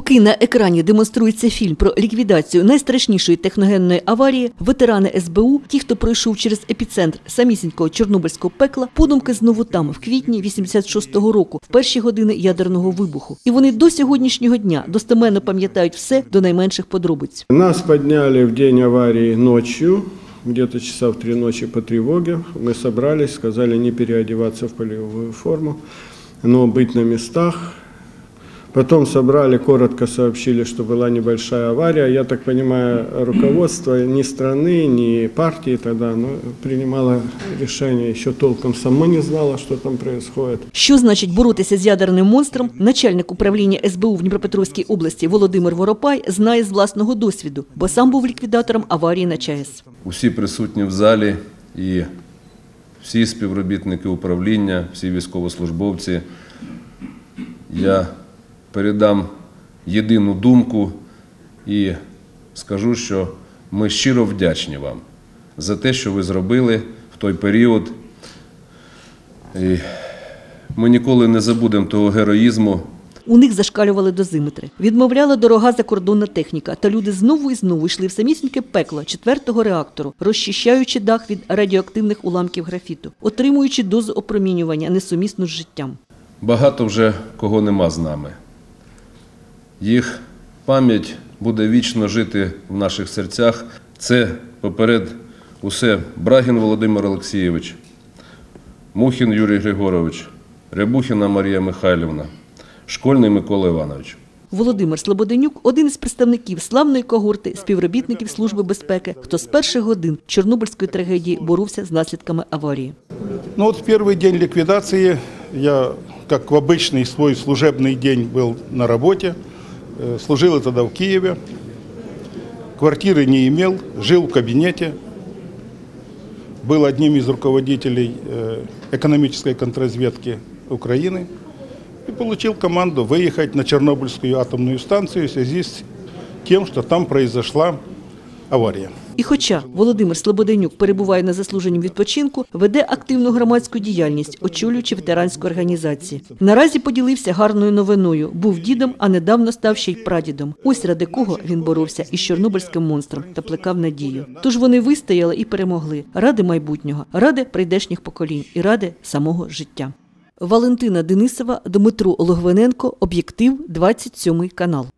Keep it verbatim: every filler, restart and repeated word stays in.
Поки на екрані демонструється фільм про ліквідацію найстрашнішої техногенної аварії, ветерани ес бе у, ті, хто пройшов через епіцентр самісінького чорнобильського пекла, подумки знову там, в квітні вісімдесят шостого року, в перші години ядерного вибуху. І вони до сьогоднішнього дня достеменно пам'ятають все до найменших подробиць. Нас підняли в день аварії ночі, где-то часа в три ночи по тревоге. Мы собрались, сказали не переодеваться в полевую форму, но быть на местах. Потом собрали, коротко сообщили, что была небольшая авария. Я так понимаю, руководство ни страны, ни партии тогда ну, принимало решение, еще толком само не знало, что там происходит. Що значить боротися з ядерним монстром, начальник управління ес бе у в Дніпропетровській області Володимир Воропай знає з власного досвіду, бо сам був ліквідатором аварії на ЧАЕС. Усі присутні в залі і всі співробітники управління, всі військовослужбовці, я передам єдину думку і скажу, що ми щиро вдячні вам за те, що ви зробили в той період. І ми ніколи не забудемо того героїзму. У них зашкалювали дозиметри, відмовляла дорога закордонна техніка, та люди знову і знову йшли в самісіньке пекло четвертого реактору, розчищаючи дах від радіоактивних уламків графіту, отримуючи дозу опромінювання несумісну з життям. Багато вже кого нема з нами. Їх пам'ять буде вічно жити в наших серцях. Це, поперед усе, Брагін Володимир Олексійович, Мухін Юрій Григорович, Рябухіна Марія Михайлівна, Школьний Микола Іванович. Володимир Слободенюк – один із представників славної когорти співробітників Служби безпеки, хто з перших годин Чорнобильської трагедії боровся з наслідками аварії. Ну вот в первый день ликвидации я, как в обычный свой служебный день, был на работе. Служил я тогда в Киеве. Квартиры не имел, жил в кабинете. Был одним из руководителей экономической контрразведки Украины. И получил команду выехать на Чернобыльскую атомную станцию в связи с тем, что там произошла аварія. І хоча Володимир Слободенюк перебуває на заслуженому відпочинку, веде активну громадську діяльність, очолюючи ветеранську організацію. Наразі поділився гарною новиною. Був дідом, а недавно став ще й прадідом. Ось ради кого він боровся із чорнобильським монстром та плекав надію. Тож вони вистояли і перемогли. Ради майбутнього, ради прийдешніх поколінь і ради самого життя. Валентина Денисова, Дмитро Логвиненко, Об'єктив, двадцять сьомий канал.